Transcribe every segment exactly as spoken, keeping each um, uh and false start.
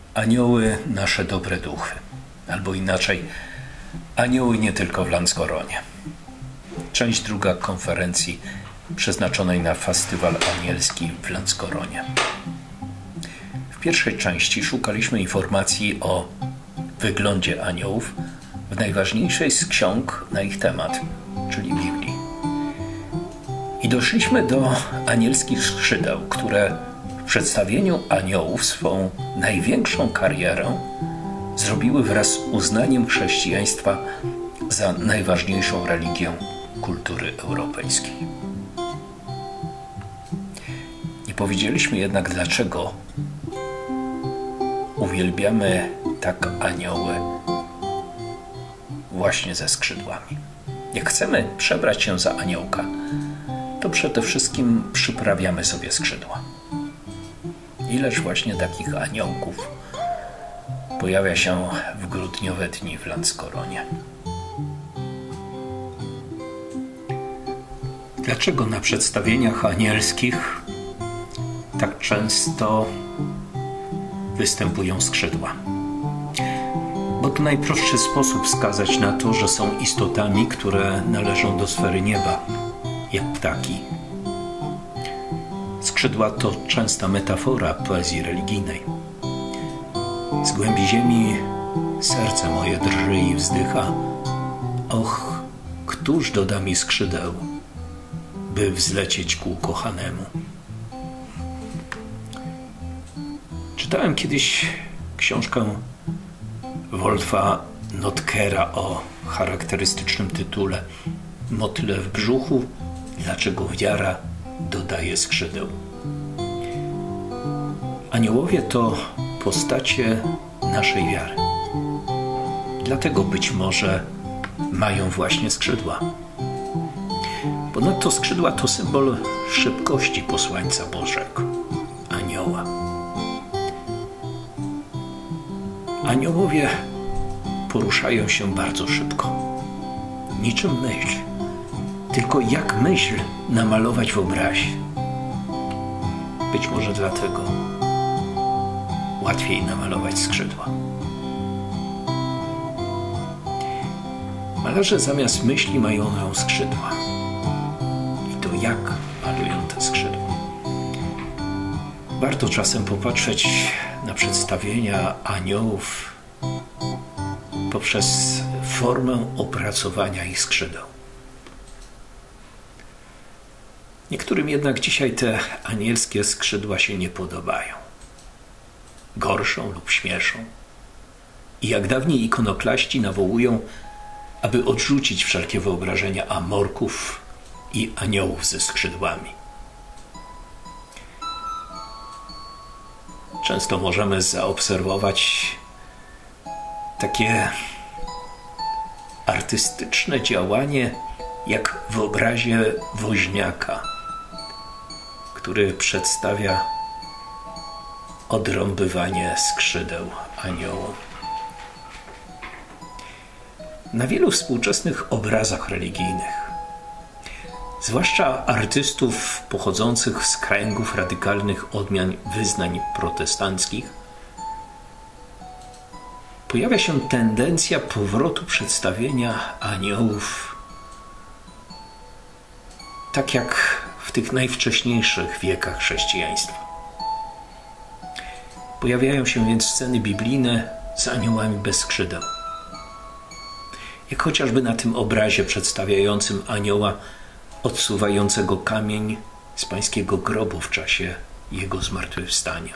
Anioły nasze dobre duchy, albo inaczej, anioły nie tylko w Lanzarocie. Część druga konferencji przeznaczonej na festiwal anielski w Lanzarocie. W pierwszej części szukaliśmy informacji o wyglądzie aniołów w najważniejszej z ksiąg na ich temat, czyli Biblii. I doszliśmy do anielskich skrzydeł, które w przedstawieniu aniołów swą największą karierę zrobiły wraz z uznaniem chrześcijaństwa za najważniejszą religię kultury europejskiej. Nie powiedzieliśmy jednak, dlaczego uwielbiamy tak anioły właśnie ze skrzydłami. Jak chcemy przebrać się za aniołka, to przede wszystkim przyprawiamy sobie skrzydła. Ileż właśnie takich aniołków pojawia się w grudniowe dni w Lanzarocie. Dlaczego na przedstawieniach anielskich tak często występują skrzydła? Bo to najprostszy sposób wskazać na to, że są istotami, które należą do sfery nieba, jak ptaki. Skrzydła to częsta metafora poezji religijnej. Z głębi ziemi serce moje drży i wzdycha. Och, któż doda mi skrzydeł, by wzlecieć ku ukochanemu? Czytałem kiedyś książkę Wolfa Notkera o charakterystycznym tytule Motyle w brzuchu, dlaczego wiara dodaje skrzydeł. Aniołowie to postacie naszej wiary. Dlatego być może mają właśnie skrzydła. Ponadto skrzydła to symbol szybkości posłańca Bożego, anioła. Aniołowie poruszają się bardzo szybko. Niczym myśl. Tylko jak myśl namalować w obrazie? Być może dlatego łatwiej namalować skrzydła. Malarze zamiast myśli mają skrzydła. I to jak malują te skrzydła? Warto czasem popatrzeć na przedstawienia aniołów poprzez formę opracowania ich skrzydeł. Niektórym jednak dzisiaj te anielskie skrzydła się nie podobają. Gorszą lub śmieszą. I jak dawniej ikonoklaści nawołują, aby odrzucić wszelkie wyobrażenia amorków i aniołów ze skrzydłami. Często możemy zaobserwować takie artystyczne działanie jak w obrazie woźniaka, który przedstawia odrąbywanie skrzydeł aniołom. Na wielu współczesnych obrazach religijnych, zwłaszcza artystów pochodzących z kręgów radykalnych odmian wyznań protestanckich, pojawia się tendencja powrotu przedstawienia aniołów tak jak w tych najwcześniejszych wiekach chrześcijaństwa. Pojawiają się więc sceny biblijne z aniołami bez skrzydeł. Jak chociażby na tym obrazie przedstawiającym anioła odsuwającego kamień z pańskiego grobu w czasie jego zmartwychwstania.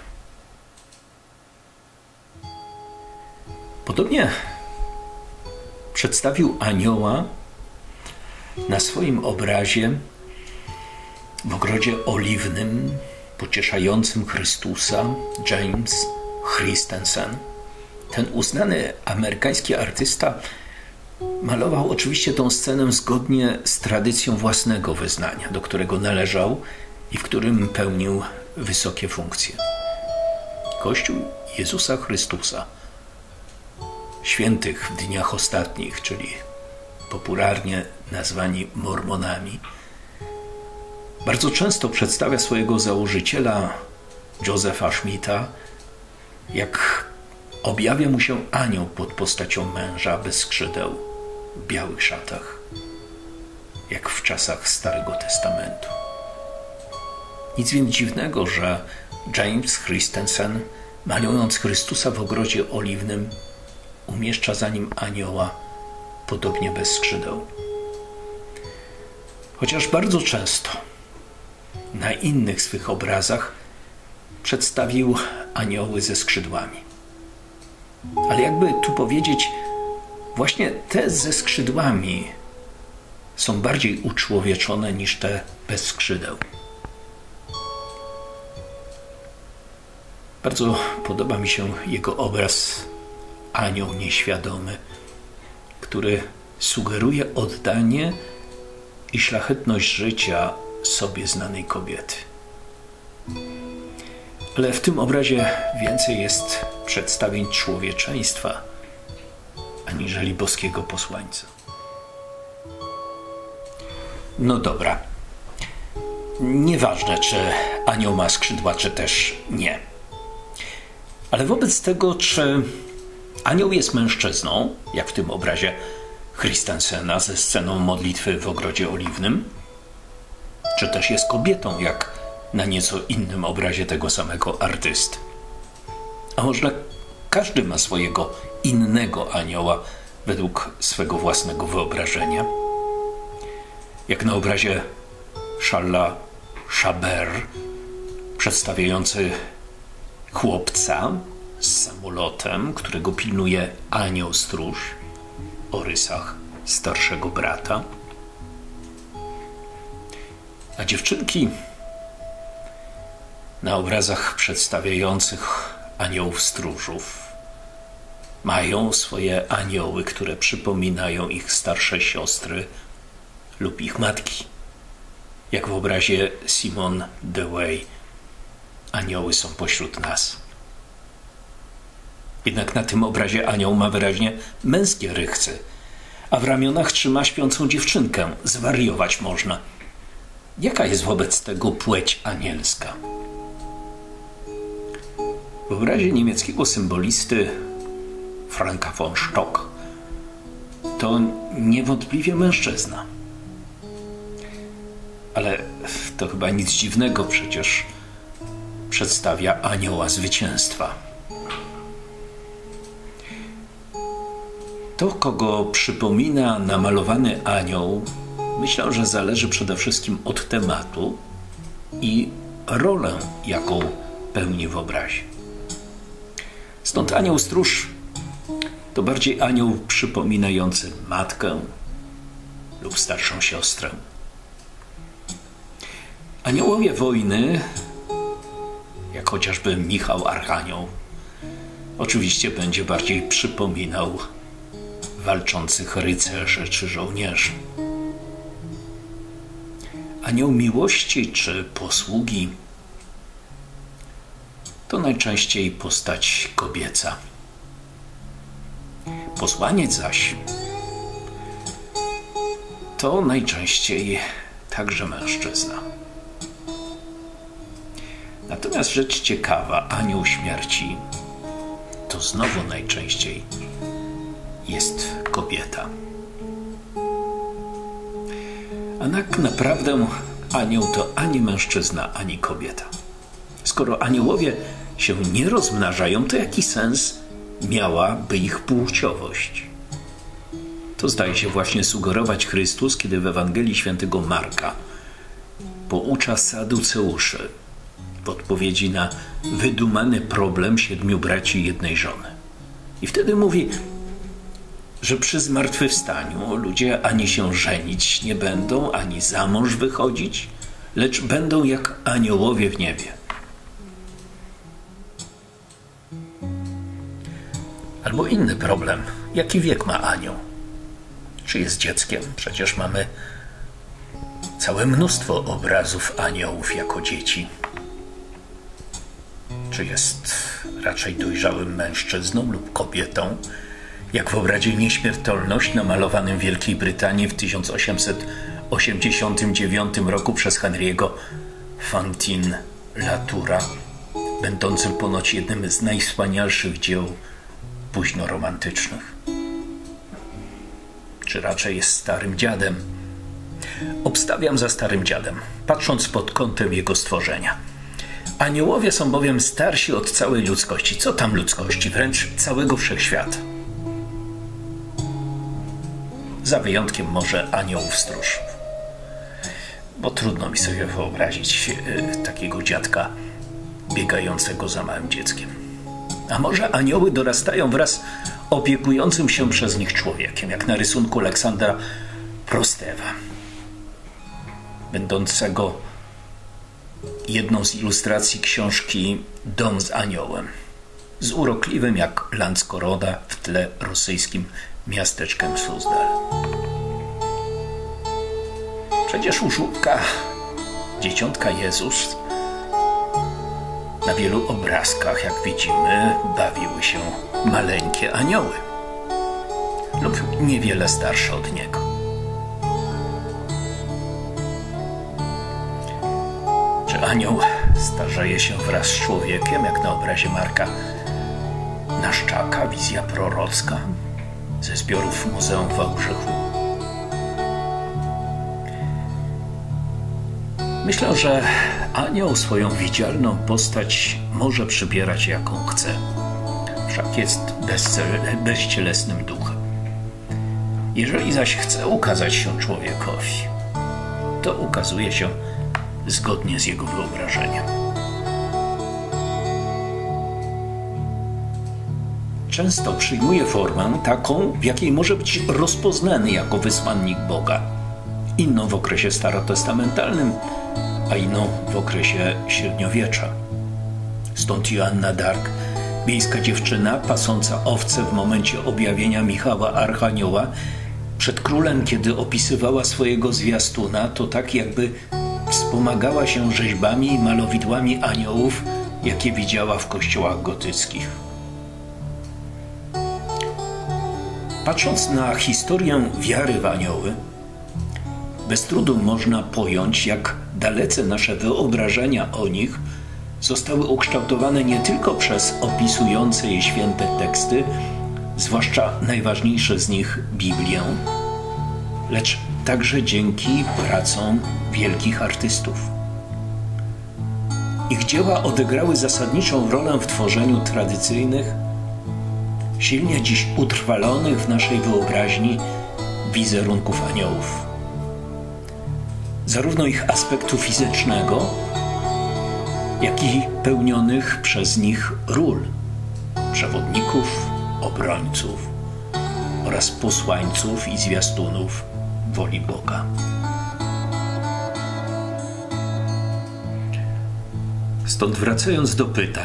Podobnie przedstawił anioła na swoim obrazie w ogrodzie oliwnym pocieszającym Chrystusa James Christensen. Ten uznany amerykański artysta malował oczywiście tę scenę zgodnie z tradycją własnego wyznania, do którego należał i w którym pełnił wysokie funkcje. Kościół Jezusa Chrystusa, świętych w dniach ostatnich, czyli popularnie nazwani Mormonami, bardzo często przedstawia swojego założyciela, Josepha Schmidta, jak objawia mu się anioł pod postacią męża bez skrzydeł, w białych szatach, jak w czasach Starego Testamentu. Nic więc dziwnego, że James Christensen, malując Chrystusa w ogrodzie oliwnym, umieszcza za nim anioła, podobnie bez skrzydeł. Chociaż bardzo często na innych swych obrazach przedstawił anioły ze skrzydłami. Ale jakby tu powiedzieć, właśnie te ze skrzydłami są bardziej uczłowieczone niż te bez skrzydeł. Bardzo podoba mi się jego obraz Anioł Nieświadomy, który sugeruje oddanie i szlachetność życia sobie znanej kobiety. Ale w tym obrazie więcej jest przedstawień człowieczeństwa, aniżeli boskiego posłańca. No dobra. Nieważne, czy anioł ma skrzydła, czy też nie. Ale wobec tego, czy anioł jest mężczyzną, jak w tym obrazie Christensena ze sceną modlitwy w ogrodzie oliwnym, czy też jest kobietą, jak na nieco innym obrazie tego samego artysty. A może każdy ma swojego innego anioła według swego własnego wyobrażenia. Jak na obrazie Charlesa Chabert, przedstawiający chłopca z samolotem, którego pilnuje anioł stróż o rysach starszego brata. A dziewczynki na obrazach przedstawiających aniołów stróżów mają swoje anioły, które przypominają ich starsze siostry lub ich matki. Jak w obrazie Simone de Way, anioły są pośród nas. Jednak na tym obrazie anioł ma wyraźnie męskie rychce, a w ramionach trzyma śpiącą dziewczynkę. Zwariować można. Jaka jest wobec tego płeć anielska? W obrazie niemieckiego symbolisty Franka von Stock to niewątpliwie mężczyzna. Ale to chyba nic dziwnego, przecież przedstawia anioła zwycięstwa. To, kogo przypomina namalowany anioł, myślę, że zależy przede wszystkim od tematu i rolę, jaką pełni w obrazie. Stąd anioł stróż to bardziej anioł przypominający matkę lub starszą siostrę. Aniołowie wojny, jak chociażby Michał Archanioł, oczywiście będzie bardziej przypominał walczących rycerzy czy żołnierzy. Anioł miłości czy posługi to najczęściej postać kobieca. Posłaniec zaś to najczęściej także mężczyzna. Natomiast rzecz ciekawa, anioł śmierci to znowu najczęściej jest kobieta. A tak naprawdę anioł to ani mężczyzna, ani kobieta. Skoro aniołowie się nie rozmnażają, to jaki sens miałaby ich płciowość? To zdaje się właśnie sugerować Chrystus, kiedy w Ewangelii Świętego Marka poucza Saduceuszy w odpowiedzi na wydumany problem siedmiu braci i jednej żony. I wtedy mówi, że przy zmartwychwstaniu ludzie ani się żenić nie będą, ani za mąż wychodzić, lecz będą jak aniołowie w niebie. Albo inny problem. Jaki wiek ma anioł? Czy jest dzieckiem? Przecież mamy całe mnóstwo obrazów aniołów jako dzieci. Czy jest raczej dojrzałym mężczyzną lub kobietą, jak w obrazie Nieśmiertelność namalowanym w Wielkiej Brytanii w tysiąc osiemset osiemdziesiątym dziewiątym roku przez Henry'ego Fantin Latoura, będącym ponoć jednym z najwspanialszych dzieł późno romantycznych. Czy raczej jest starym dziadem? Obstawiam za starym dziadem, patrząc pod kątem jego stworzenia. Aniołowie są bowiem starsi od całej ludzkości. Co tam ludzkości? Wręcz całego wszechświata. Za wyjątkiem może aniołów stróż. Bo trudno mi sobie wyobrazić yy, takiego dziadka biegającego za małym dzieckiem. A może anioły dorastają wraz z opiekującym się przez nich człowiekiem, jak na rysunku Aleksandra Prostewa, będącego jedną z ilustracji książki Dom z aniołem, z urokliwym jak Landzkoroda w tle rosyjskim miasteczkiem Suzdal. Przecież u żłóbka dzieciątka Jezus na wielu obrazkach, jak widzimy, bawiły się maleńkie anioły lub niewiele starsze od niego. Czy anioł starzeje się wraz z człowiekiem, jak na obrazie Marka Naszczaka, wizja prorocka ze zbiorów Muzeum w Wałbrzychu? Myślę, że anioł swoją widzialną postać może przybierać jaką chce. Wszak jest bezcielesnym duchem. Jeżeli zaś chce ukazać się człowiekowi, to ukazuje się zgodnie z jego wyobrażeniem. Często przyjmuje formę taką, w jakiej może być rozpoznany jako wysłannik Boga. Inną w okresie starotestamentalnym, a inną w okresie średniowiecza. Stąd Joanna Dark, wiejska dziewczyna pasąca owce w momencie objawienia Michała Archanioła przed królem, kiedy opisywała swojego zwiastuna, to tak jakby wspomagała się rzeźbami i malowidłami aniołów, jakie widziała w kościołach gotyckich. Patrząc na historię wiary w anioły, bez trudu można pojąć, jak dalece nasze wyobrażenia o nich zostały ukształtowane nie tylko przez opisujące je święte teksty, zwłaszcza najważniejsze z nich Biblię, lecz także dzięki pracom wielkich artystów. Ich dzieła odegrały zasadniczą rolę w tworzeniu tradycyjnych, silnie dziś utrwalonych w naszej wyobraźni wizerunków aniołów. Zarówno ich aspektu fizycznego, jak i pełnionych przez nich ról przewodników, obrońców oraz posłańców i zwiastunów woli Boga. Stąd wracając do pytań,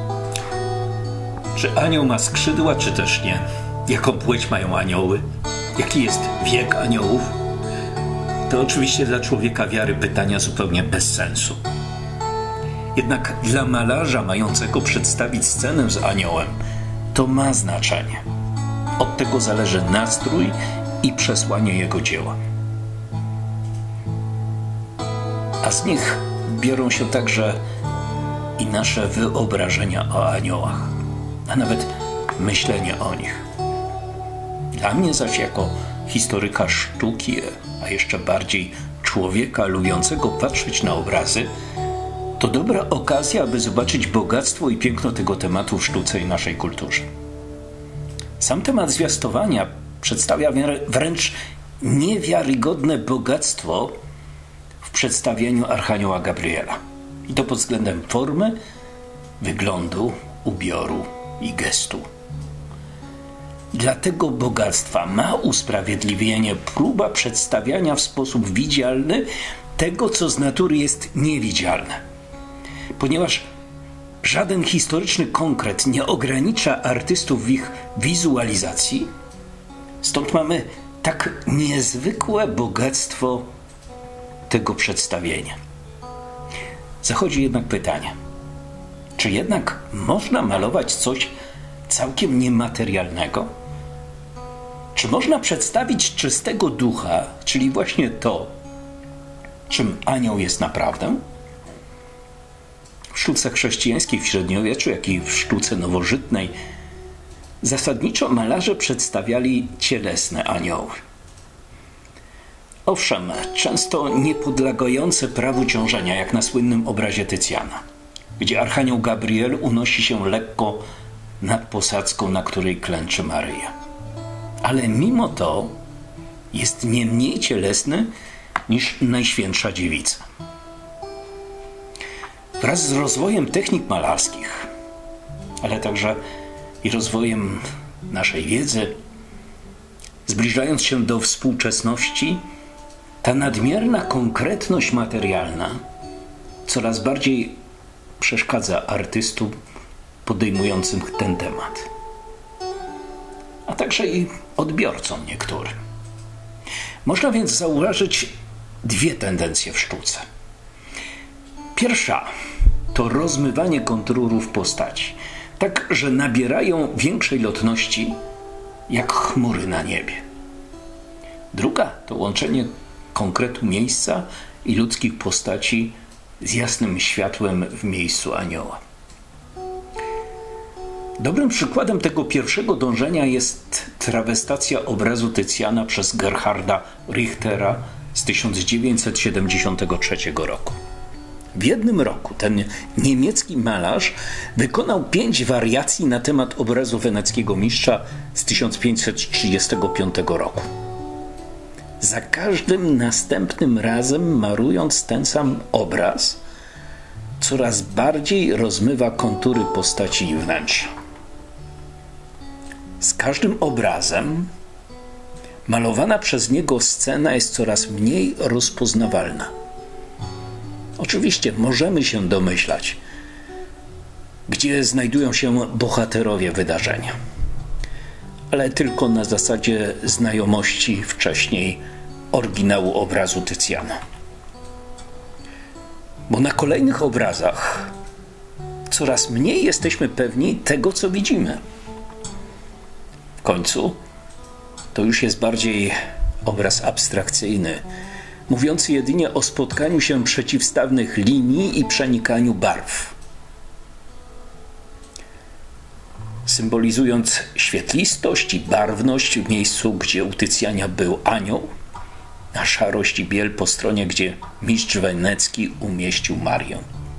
czy anioł ma skrzydła, czy też nie? Jaką płeć mają anioły? Jaki jest wiek aniołów? To oczywiście dla człowieka wiary pytania zupełnie bez sensu. Jednak dla malarza mającego przedstawić scenę z aniołem to ma znaczenie. Od tego zależy nastrój i przesłanie jego dzieła. A z nich biorą się także i nasze wyobrażenia o aniołach, a nawet myślenie o nich. Dla mnie zaś jako historyka sztuki, a jeszcze bardziej człowieka lubiącego patrzeć na obrazy, to dobra okazja, aby zobaczyć bogactwo i piękno tego tematu w sztuce i naszej kulturze. Sam temat zwiastowania przedstawia wręcz niewiarygodne bogactwo w przedstawieniu Archanioła Gabriela. I to pod względem formy, wyglądu, ubioru i gestu. Dla tego bogactwa ma usprawiedliwienie próba przedstawiania w sposób widzialny tego, co z natury jest niewidzialne. Ponieważ żaden historyczny konkret nie ogranicza artystów w ich wizualizacji, stąd mamy tak niezwykłe bogactwo tego przedstawienia. Zachodzi jednak pytanie, czy jednak można malować coś całkiem niematerialnego? Czy można przedstawić czystego ducha, czyli właśnie to, czym anioł jest naprawdę? W sztuce chrześcijańskiej w średniowieczu, jak i w sztuce nowożytnej Zasadniczo malarze przedstawiali cielesne anioły. Owszem, często niepodlegające prawu ciążenia, jak na słynnym obrazie Tycjana, gdzie archanioł Gabriel unosi się lekko nad posadzką, na której klęczy Maryja. Ale mimo to jest nie mniej cielesny niż Najświętsza Dziewica. Wraz z rozwojem technik malarskich, ale także i rozwojem naszej wiedzy, zbliżając się do współczesności, ta nadmierna konkretność materialna coraz bardziej przeszkadza artystom podejmującym ten temat, a także i odbiorcom niektórym. Można więc zauważyć dwie tendencje w sztuce. Pierwsza to rozmywanie konturów postaci, tak że nabierają większej lotności jak chmury na niebie. Druga to łączenie konkretu miejsca i ludzkich postaci z jasnym światłem w miejscu anioła. Dobrym przykładem tego pierwszego dążenia jest trawestacja obrazu Tycjana przez Gerharda Richtera z tysiąc dziewięćset siedemdziesiątego trzeciego roku. W jednym roku ten niemiecki malarz wykonał pięć wariacji na temat obrazu weneckiego mistrza z tysiąc pięćset trzydziestego piątego roku. Za każdym następnym razem, malując ten sam obraz, coraz bardziej rozmywa kontury postaci i wnętrza. Z każdym obrazem malowana przez niego scena jest coraz mniej rozpoznawalna. Oczywiście możemy się domyślać, gdzie znajdują się bohaterowie wydarzenia, ale tylko na zasadzie znajomości wcześniej oryginału obrazu Tycjana. Bo na kolejnych obrazach coraz mniej jesteśmy pewni tego, co widzimy. W końcu to już jest bardziej obraz abstrakcyjny, mówiący jedynie o spotkaniu się przeciwstawnych linii i przenikaniu barw. Symbolizując świetlistość i barwność w miejscu, gdzie u Tycjana był anioł, a szarość i biel po stronie, gdzie mistrz wenecki umieścił Marię.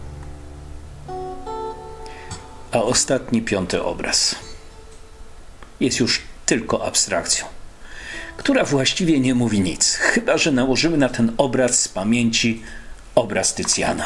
A ostatni, piąty obraz jest już tylko abstrakcją, która właściwie nie mówi nic, chyba że nałożymy na ten obraz z pamięci obraz Tycjana.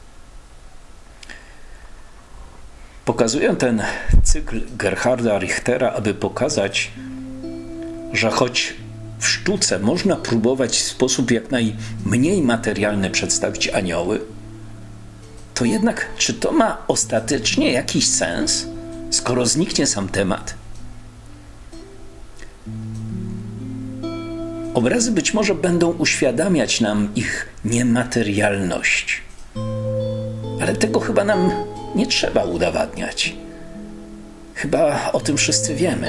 Pokazuję ten cykl Gerharda Richtera, aby pokazać, że choć w sztuce można próbować w sposób jak najmniej materialny przedstawić anioły, to jednak czy to ma ostatecznie jakiś sens, skoro zniknie sam temat? Obrazy być może będą uświadamiać nam ich niematerialność, ale tego chyba nam nie trzeba udowadniać. Chyba o tym wszyscy wiemy.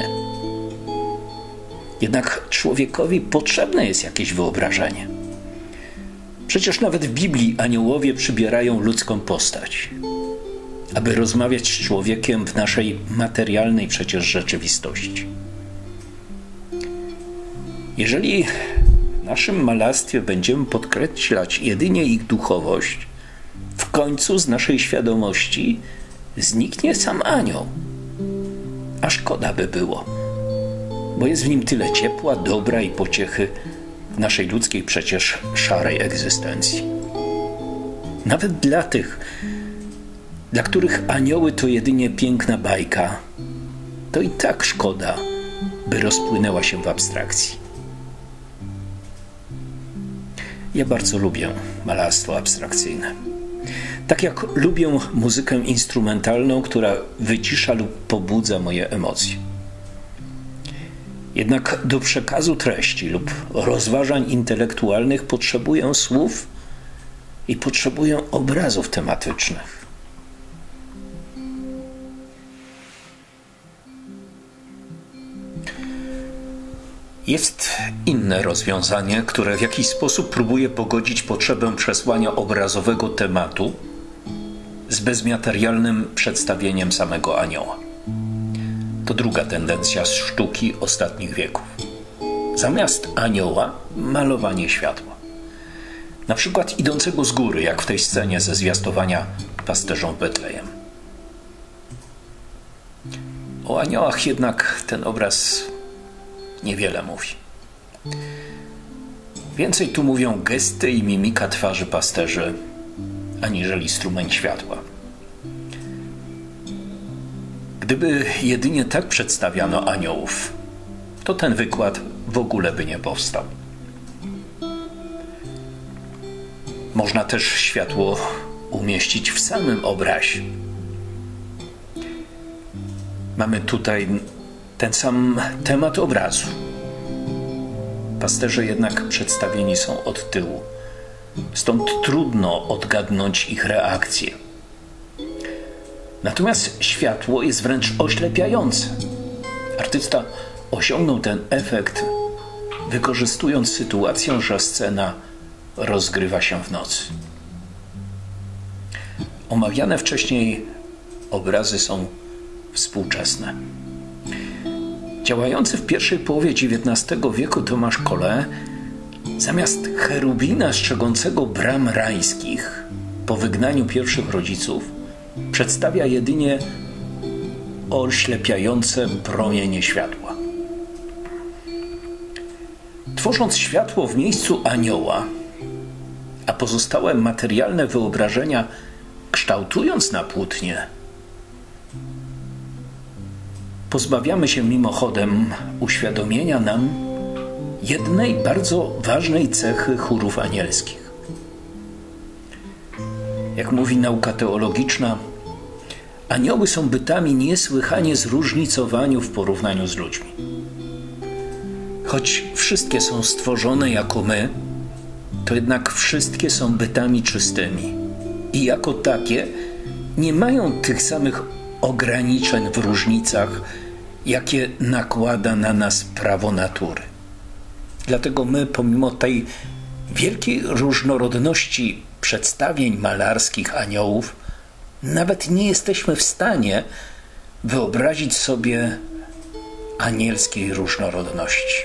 Jednak człowiekowi potrzebne jest jakieś wyobrażenie. Przecież nawet w Biblii aniołowie przybierają ludzką postać, aby rozmawiać z człowiekiem w naszej materialnej przecież rzeczywistości. Jeżeli w naszym malarstwie będziemy podkreślać jedynie ich duchowość, w końcu z naszej świadomości zniknie sam anioł. A szkoda by było, bo jest w nim tyle ciepła, dobra i pociechy w naszej ludzkiej przecież szarej egzystencji. Nawet dla tych, dla których anioły to jedynie piękna bajka, to i tak szkoda, by rozpłynęła się w abstrakcji. Ja bardzo lubię malarstwo abstrakcyjne. Tak jak lubię muzykę instrumentalną, która wycisza lub pobudza moje emocje. Jednak do przekazu treści lub rozważań intelektualnych potrzebuję słów i potrzebuję obrazów tematycznych. Jest inne rozwiązanie, które w jakiś sposób próbuje pogodzić potrzebę przesłania obrazowego tematu z bezmaterialnym przedstawieniem samego anioła. To druga tendencja z sztuki ostatnich wieków. Zamiast anioła malowanie światła. Na przykład idącego z góry, jak w tej scenie ze zwiastowania pasterzom Betlejem. O aniołach jednak ten obraz niewiele mówi. Więcej tu mówią gesty i mimika twarzy pasterzy, aniżeli strumień światła. Gdyby jedynie tak przedstawiano aniołów, to ten wykład w ogóle by nie powstał. Można też światło umieścić w samym obrazie. Mamy tutaj ten sam temat obrazu. Pasterze jednak przedstawieni są od tyłu, stąd trudno odgadnąć ich reakcję. Natomiast światło jest wręcz oślepiające. Artysta osiągnął ten efekt, wykorzystując sytuację, że scena rozgrywa się w nocy. Omawiane wcześniej obrazy są współczesne. Działający w pierwszej połowie dziewiętnastego wieku Tomasz Collet zamiast cherubina strzegącego bram rajskich po wygnaniu pierwszych rodziców przedstawia jedynie oślepiające promienie światła. Tworząc światło w miejscu anioła, a pozostałe materialne wyobrażenia kształtując na płótnie, pozbawiamy się mimochodem uświadomienia nam jednej bardzo ważnej cechy chórów anielskich. Jak mówi nauka teologiczna, anioły są bytami niesłychanie zróżnicowani w porównaniu z ludźmi. Choć wszystkie są stworzone jako my, to jednak wszystkie są bytami czystymi i jako takie nie mają tych samych ograniczeń w różnicach, jakie nakłada na nas prawo natury. Dlatego my, pomimo tej wielkiej różnorodności przedstawień malarskich aniołów, nawet nie jesteśmy w stanie wyobrazić sobie anielskiej różnorodności.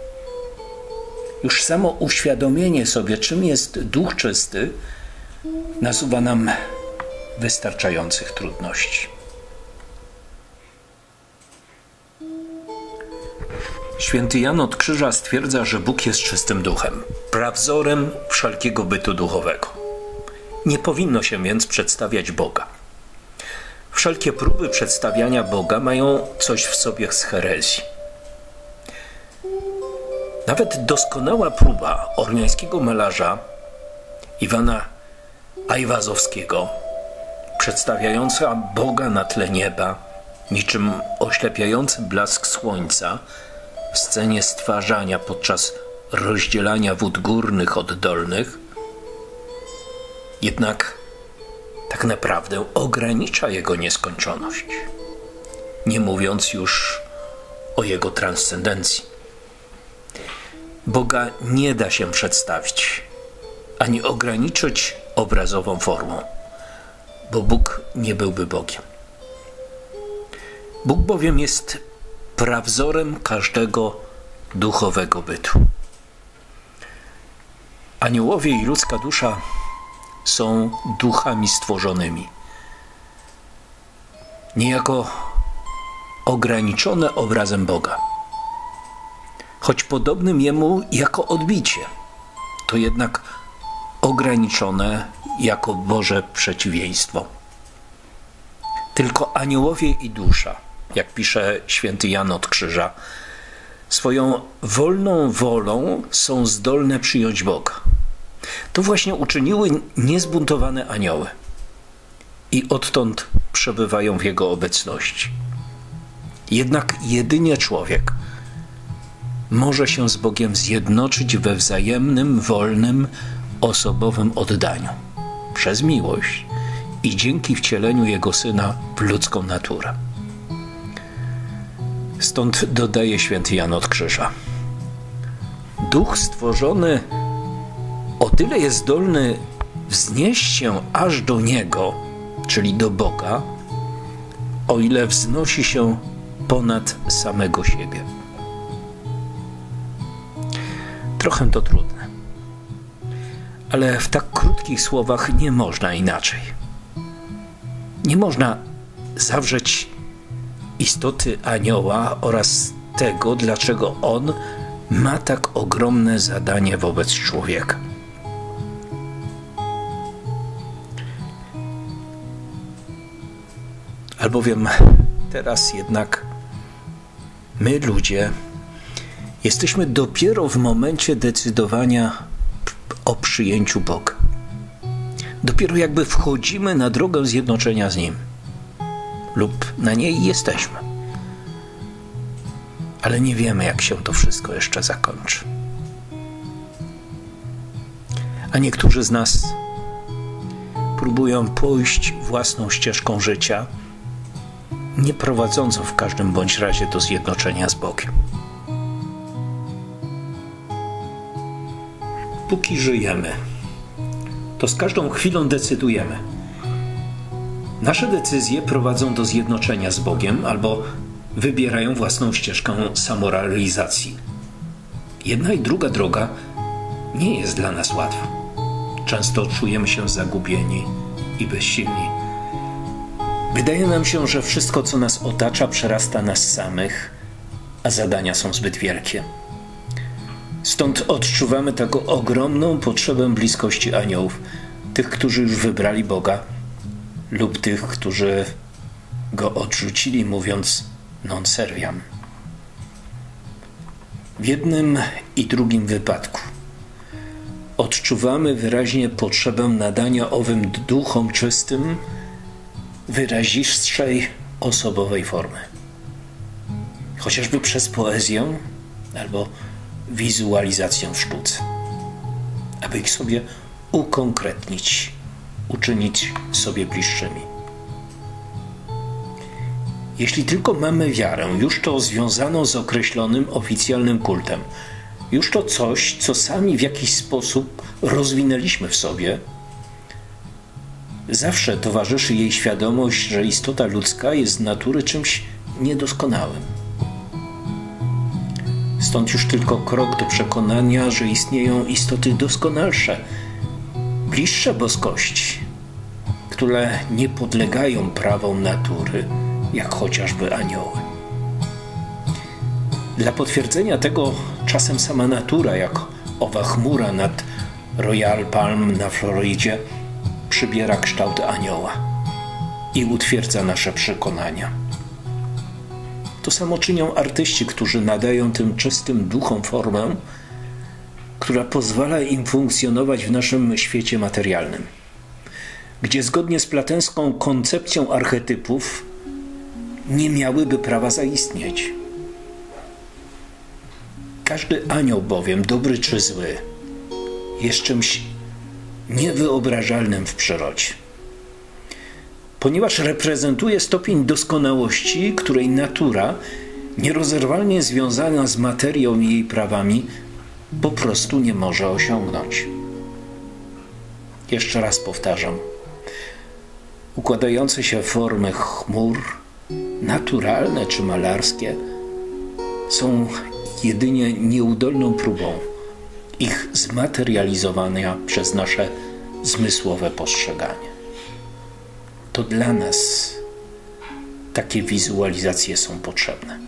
Już samo uświadomienie sobie, czym jest duch czysty, nasuwa nam wystarczających trudności. Święty Jan od Krzyża stwierdza, że Bóg jest czystym duchem, prawzorem wszelkiego bytu duchowego. Nie powinno się więc przedstawiać Boga. Wszelkie próby przedstawiania Boga mają coś w sobie z herezji. Nawet doskonała próba ormiańskiego malarza Iwana Ajwazowskiego, przedstawiająca Boga na tle nieba, niczym oślepiający blask słońca w scenie stwarzania podczas rozdzielania wód górnych od dolnych, jednak tak naprawdę ogranicza jego nieskończoność, nie mówiąc już o jego transcendencji. Boga nie da się przedstawić, ani ograniczyć obrazową formą, bo Bóg nie byłby Bogiem. Bóg bowiem jest prawzorem każdego duchowego bytu. Aniołowie i ludzka dusza są duchami stworzonymi, niejako ograniczone obrazem Boga. Choć podobnym Jemu jako odbicie, to jednak ograniczone jako Boże przeciwieństwo. Tylko aniołowie i dusza, jak pisze święty Jan od Krzyża, swoją wolną wolą są zdolne przyjąć Boga. To właśnie uczyniły niezbuntowane anioły i odtąd przebywają w Jego obecności. Jednak jedynie człowiek może się z Bogiem zjednoczyć we wzajemnym, wolnym, osobowym oddaniu przez miłość i dzięki wcieleniu Jego Syna w ludzką naturę. Stąd dodaje święty Jan od Krzyża: duch stworzony o tyle jest zdolny wznieść się aż do Niego, czyli do Boga, o ile wznosi się ponad samego siebie. Trochę to trudne, ale w tak krótkich słowach nie można inaczej. Nie można zawrzeć istoty anioła oraz tego, dlaczego on ma tak ogromne zadanie wobec człowieka. Albowiem teraz jednak my, ludzie, jesteśmy dopiero w momencie decydowania o przyjęciu Boga. Dopiero jakby wchodzimy na drogę zjednoczenia z Nim lub na niej jesteśmy. Ale nie wiemy, jak się to wszystko jeszcze zakończy. A niektórzy z nas próbują pójść własną ścieżką życia, nie prowadzącą w każdym bądź razie do zjednoczenia z Bogiem. Póki żyjemy, to z każdą chwilą decydujemy. Nasze decyzje prowadzą do zjednoczenia z Bogiem albo wybierają własną ścieżkę samorealizacji. Jedna i druga droga nie jest dla nas łatwa. Często czujemy się zagubieni i bezsilni. Wydaje nam się, że wszystko, co nas otacza, przerasta nas samych, a zadania są zbyt wielkie. Stąd odczuwamy taką ogromną potrzebę bliskości aniołów, tych, którzy już wybrali Boga, lub tych, którzy Go odrzucili, mówiąc non serviam. W jednym i drugim wypadku odczuwamy wyraźnie potrzebę nadania owym duchom czystym wyrazistszej osobowej formy. Chociażby przez poezję albo wizualizację w sztuce, aby ich sobie ukonkretnić, uczynić sobie bliższymi. Jeśli tylko mamy wiarę, już to związaną z określonym oficjalnym kultem, już to coś, co sami w jakiś sposób rozwinęliśmy w sobie, zawsze towarzyszy jej świadomość, że istota ludzka jest z natury czymś niedoskonałym. Stąd już tylko krok do przekonania, że istnieją istoty doskonalsze, bliższe boskości, które nie podlegają prawom natury, jak chociażby anioły. Dla potwierdzenia tego czasem sama natura, jak owa chmura nad Royal Palm na Florydzie, przybiera kształt anioła i utwierdza nasze przekonania. To samo czynią artyści, którzy nadają tym czystym duchom formę, która pozwala im funkcjonować w naszym świecie materialnym, gdzie zgodnie z platenską koncepcją archetypów nie miałyby prawa zaistnieć. Każdy anioł bowiem, dobry czy zły, jest czymś niewyobrażalnym w przyrodzie, ponieważ reprezentuje stopień doskonałości, której natura, nierozerwalnie związana z materią i jej prawami, po prostu nie może osiągnąć. Jeszcze raz powtarzam. Układające się formy chmur, naturalne czy malarskie, są jedynie nieudolną próbą ich zmaterializowania przez nasze zmysłowe postrzeganie. To dla nas takie wizualizacje są potrzebne.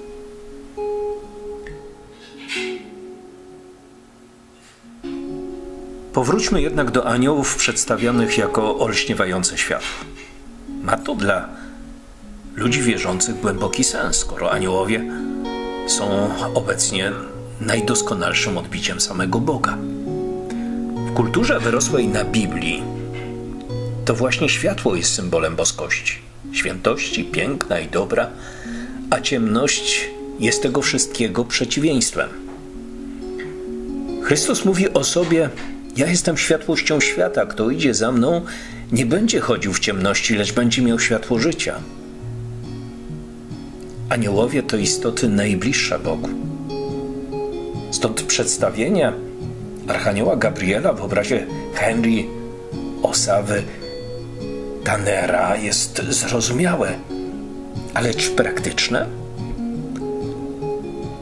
Powróćmy jednak do aniołów przedstawionych jako olśniewające światło. Ma to dla ludzi wierzących głęboki sens, skoro aniołowie są obecnie najdoskonalszym odbiciem samego Boga. W kulturze wyrosłej na Biblii to właśnie światło jest symbolem boskości, świętości, piękna i dobra, a ciemność jest tego wszystkiego przeciwieństwem. Chrystus mówi o sobie: ja jestem światłością świata, kto idzie za mną, nie będzie chodził w ciemności, lecz będzie miał światło życia. Aniołowie to istoty najbliższe Bogu. Stąd przedstawienie archanioła Gabriela w obrazie Henry Osawy Tannera jest zrozumiałe, ale czy praktyczne?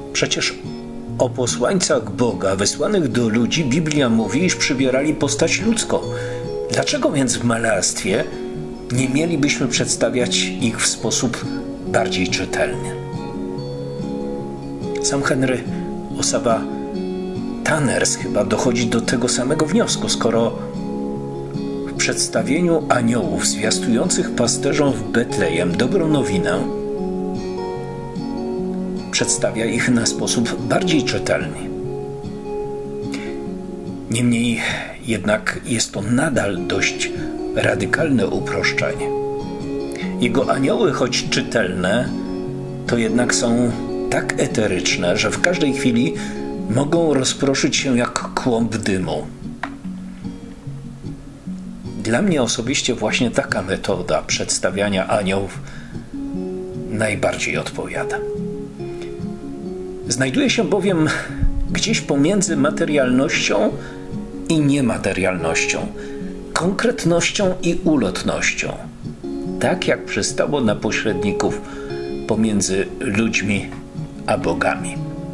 Przecież o posłańcach Boga wysłanych do ludzi Biblia mówi, iż przybierali postać ludzką. Dlaczego więc w malarstwie nie mielibyśmy przedstawiać ich w sposób bardziej czytelny? Sam Henry Ossawa Tanners chyba dochodzi do tego samego wniosku, skoro w przedstawieniu aniołów zwiastujących pasterzom w Betlejem dobrą nowinę przedstawia ich na sposób bardziej czytelny. Niemniej jednak jest to nadal dość radykalne uproszczenie. Jego anioły, choć czytelne, to jednak są tak eteryczne, że w każdej chwili mogą rozproszyć się jak kłąb dymu. Dla mnie osobiście właśnie taka metoda przedstawiania aniołów najbardziej odpowiada. Znajduje się bowiem gdzieś pomiędzy materialnością i niematerialnością, konkretnością i ulotnością, tak jak przystało na pośredników pomiędzy ludźmi a bogami.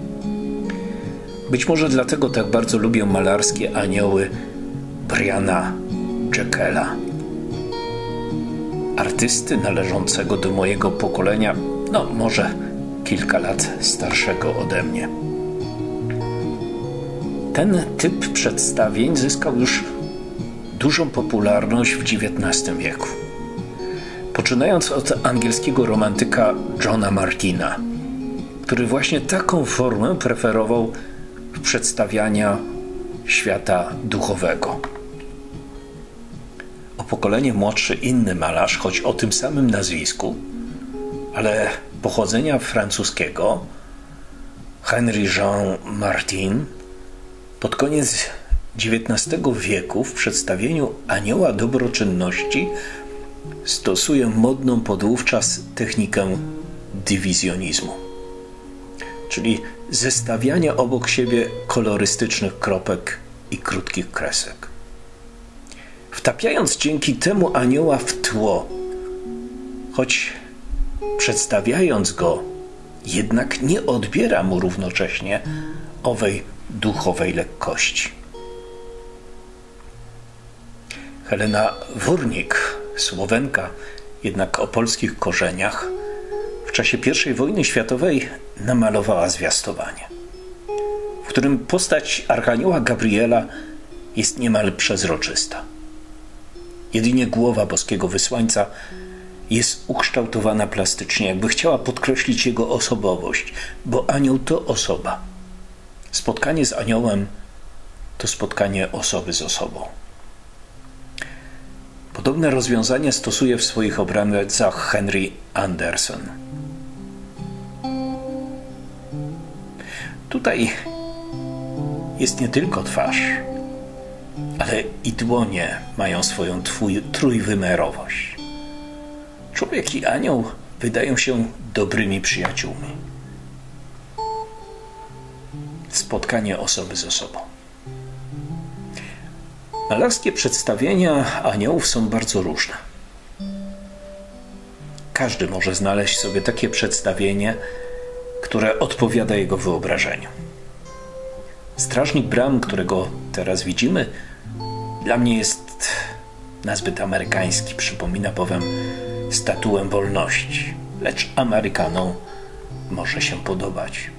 Być może dlatego tak bardzo lubię malarskie anioły Briana Jekylla, artysty należącego do mojego pokolenia, no może kilka lat starszego ode mnie. Ten typ przedstawień zyskał już dużą popularność w dziewiętnastym wieku. Poczynając od angielskiego romantyka Johna Martina, który właśnie taką formę preferował w przedstawiania świata duchowego. O pokolenie młodszy inny malarz, choć o tym samym nazwisku, ale pochodzenia francuskiego, Henry Jean Martin, pod koniec dziewiętnastego wieku w przedstawieniu Anioła Dobroczynności stosuje modną podówczas technikę dywizjonizmu, czyli zestawiania obok siebie kolorystycznych kropek i krótkich kresek. Wtapiając dzięki temu anioła w tło, choć przedstawiając go, jednak nie odbiera mu równocześnie owej duchowej lekkości. Helena Wórnik, Słowenka, jednak o polskich korzeniach, w czasie pierwszej wojny światowej namalowała zwiastowanie, w którym postać archanioła Gabriela jest niemal przezroczysta. Jedynie głowa boskiego wysłańca jest ukształtowana plastycznie, jakby chciała podkreślić jego osobowość, bo anioł to osoba. Spotkanie z aniołem to spotkanie osoby z osobą. Podobne rozwiązanie stosuje w swoich obrazach Henry Anderson. Tutaj jest nie tylko twarz, ale i dłonie mają swoją twój, trójwymiarowość. Człowiek i anioł wydają się dobrymi przyjaciółmi. Spotkanie osoby z osobą. Malarskie przedstawienia aniołów są bardzo różne. Każdy może znaleźć sobie takie przedstawienie, które odpowiada jego wyobrażeniu. Strażnik bram, którego teraz widzimy, dla mnie jest nazbyt amerykański. Przypomina bowiem statuę wolności, lecz Amerykanom może się podobać.